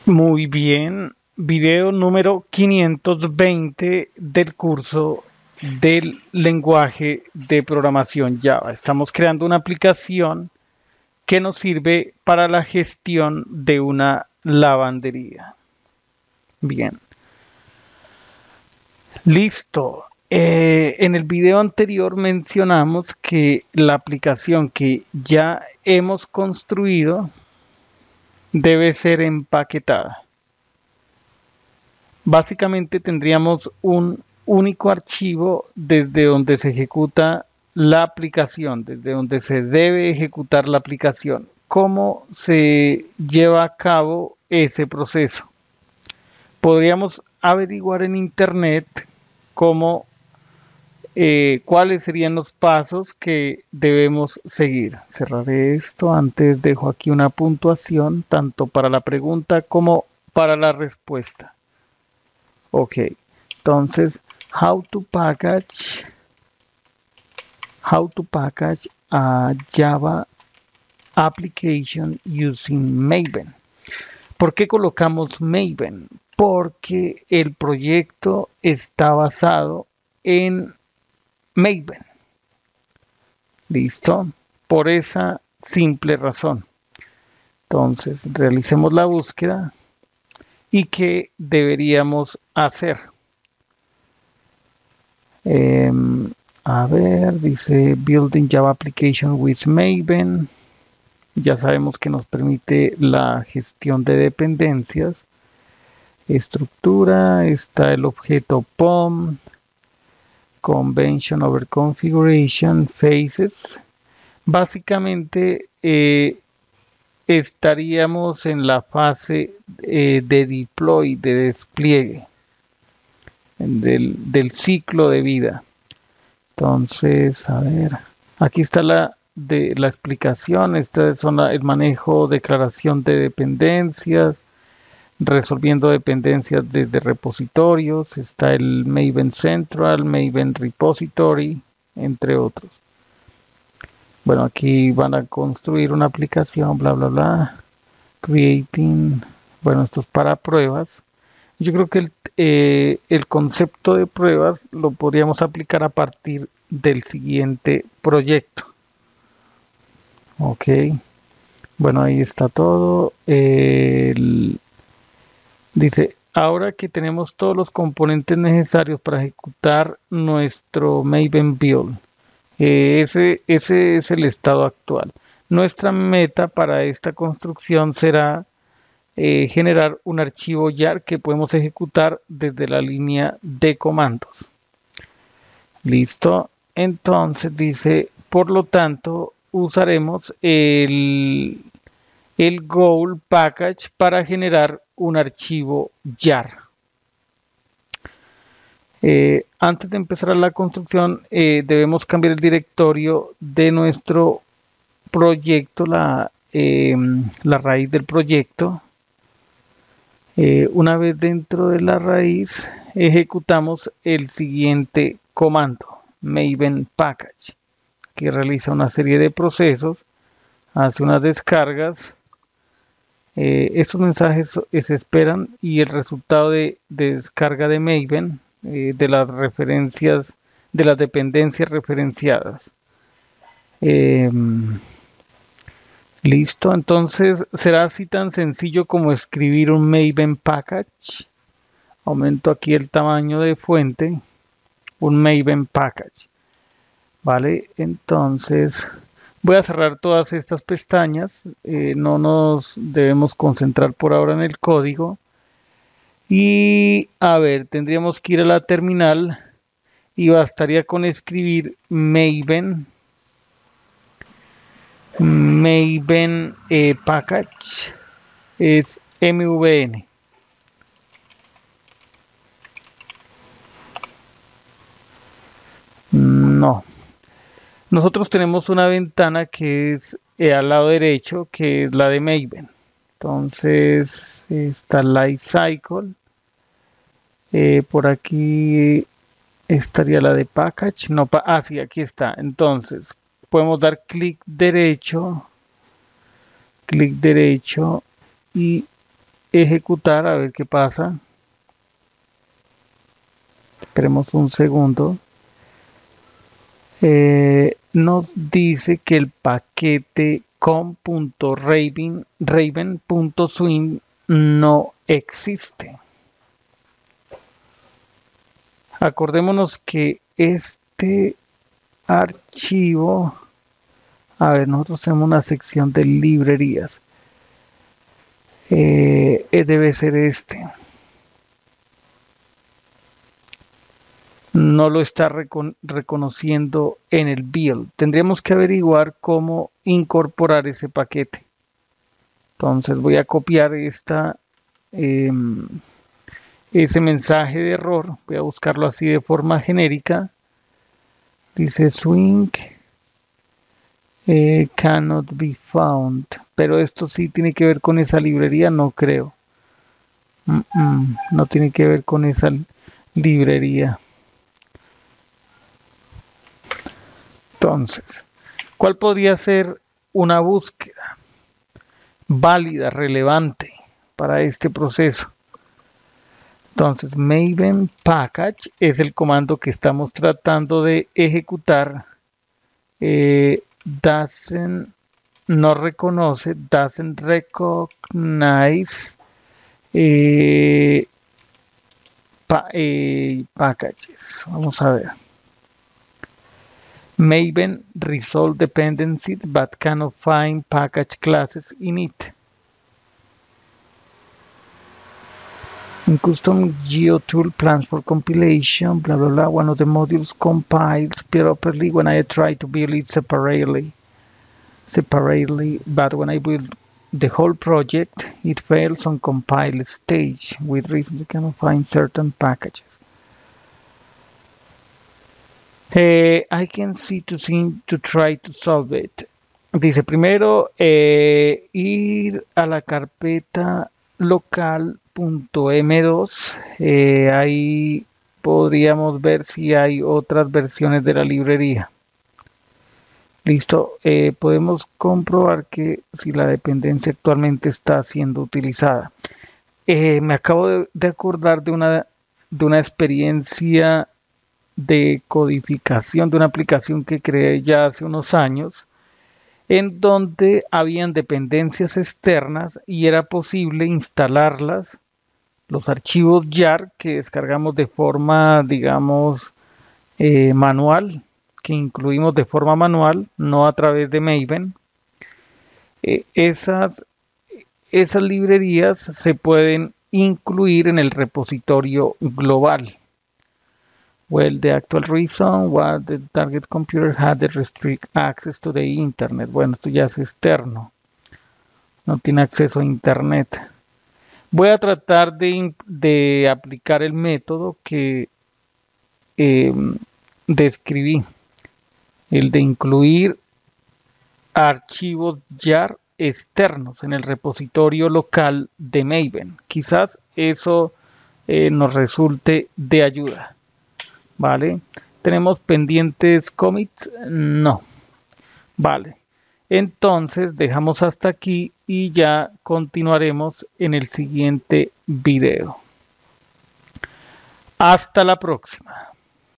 Muy bien, video número 520 del curso del lenguaje de programación Java. Estamos creando una aplicación que nos sirve para la gestión de una lavandería. Bien, listo. En el video anterior mencionamos que la aplicación que ya hemos construido debe ser empaquetada. Básicamente tendríamos un único archivo desde donde se ejecuta la aplicación, desde donde se debe ejecutar la aplicación. ¿Cómo se lleva a cabo ese proceso? Podríamos averiguar en internet cómo, cuáles serían los pasos que debemos seguir. Cerraré esto, antes dejo aquí una puntuación tanto para la pregunta como para la respuesta. Ok, entonces, how to package a Java application using Maven. ¿Por qué colocamos Maven? Porque el proyecto está basado en Maven. ¿Listo? Por esa simple razón. Entonces, realicemos la búsqueda. ¿Y qué deberíamos hacer? A ver, dice Building Java Application with Maven. Ya sabemos que nos permite la gestión de dependencias. Estructura, está el objeto POM, Convention over Configuration, Phases. Básicamente estaríamos en la fase de deploy, de despliegue del ciclo de vida. Entonces, a ver, aquí está la explicación. Esta es el manejo, declaración de dependencias, resolviendo dependencias desde repositorios. Está el Maven Central, Maven Repository, entre otros. Bueno, aquí van a construir una aplicación, bla, bla, bla. Creating, bueno, esto es para pruebas. Yo creo que el concepto de pruebas lo podríamos aplicar a partir del siguiente proyecto. Ok. Bueno, ahí está todo. Dice, ahora que tenemos todos los componentes necesarios para ejecutar nuestro Maven build. Ese es el estado actual. Nuestra meta para esta construcción será generar un archivo YAR que podemos ejecutar desde la línea de comandos. Listo. Entonces dice, por lo tanto, usaremos el goal package para generar un archivo YAR. Antes de empezar la construcción, debemos cambiar el directorio de nuestro proyecto, la raíz del proyecto. Una vez dentro de la raíz, ejecutamos el siguiente comando, Maven package, que realiza una serie de procesos, hace unas descargas. Estos mensajes se esperan y el resultado de descarga de Maven, de las referencias, de las dependencias referenciadas. Listo, entonces será así tan sencillo como escribir un Maven package. Aumento aquí el tamaño de fuente, un Maven package. Vale, entonces voy a cerrar todas estas pestañas. No nos debemos concentrar por ahora en el código. Y a ver, tendríamos que ir a la terminal y bastaría con escribir Maven package, es MVN. No. Nosotros tenemos una ventana que es al lado derecho, que es la de Maven. Entonces está Lifecycle. Por aquí estaría la de Package. No, sí, aquí está. Entonces podemos dar clic derecho y ejecutar a ver qué pasa. Esperemos un segundo. Nos dice que el paquete com.raven.swing no existe. Acordémonos que este archivo, a ver, nosotros tenemos una sección de librerías. Debe ser este. No lo está reconociendo en el build. Tendríamos que averiguar cómo incorporar ese paquete. Entonces voy a copiar ese mensaje de error. Voy a buscarlo así de forma genérica. Dice swing cannot be found. Pero esto sí tiene que ver con esa librería, no creo. No tiene que ver con esa librería. Entonces, ¿cuál podría ser una búsqueda válida, relevante para este proceso? Entonces, Maven package es el comando que estamos tratando de ejecutar. No reconoce, doesn't recognize packages. Vamos a ver. Maven resolve dependencies but cannot find package classes in it. In custom GeoTool plans for compilation, blah blah blah. One of the modules compiles properly when I try to build it separately, but when I build the whole project, it fails on compile stage with reasons you cannot find certain packages. I can see to try to solve it. Dice primero ir a la carpeta local.m2. Ahí podríamos ver si hay otras versiones de la librería. Listo. Podemos comprobar que si la dependencia actualmente está siendo utilizada. Me acabo de acordar de una experiencia de codificación de una aplicación que creé ya hace unos años, en donde habían dependencias externas y era posible instalarlas, los archivos YAR que descargamos de forma, digamos, manual, que incluimos de forma manual, no a través de Maven. Esas librerías se pueden incluir en el repositorio global. Well, the actual reason was the target computer had the restrict access to the internet. Bueno, esto ya es externo. No tiene acceso a internet. Voy a tratar de aplicar el método que describí. El de incluir archivos YAR externos en el repositorio local de Maven. Quizás eso nos resulte de ayuda. ¿Vale? ¿Tenemos pendientes commits? No. Vale. Entonces dejamos hasta aquí y ya continuaremos en el siguiente video. Hasta la próxima.